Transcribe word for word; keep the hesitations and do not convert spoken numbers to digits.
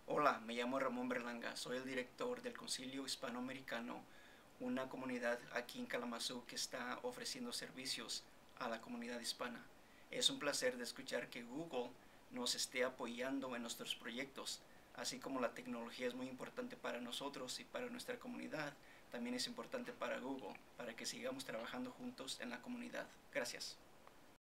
Hola, me llamo Ramón Berlanga, soy el director del Concilio Hispanoamericano, una comunidad aquí en Kalamazoo que está ofreciendo servicios a la comunidad hispana. Es un placer de escuchar que Google nos esté apoyando en nuestros proyectos, así como la tecnología es muy importante para nosotros y para nuestra comunidad, también es importante para Google, para que sigamos trabajando juntos en la comunidad. Gracias.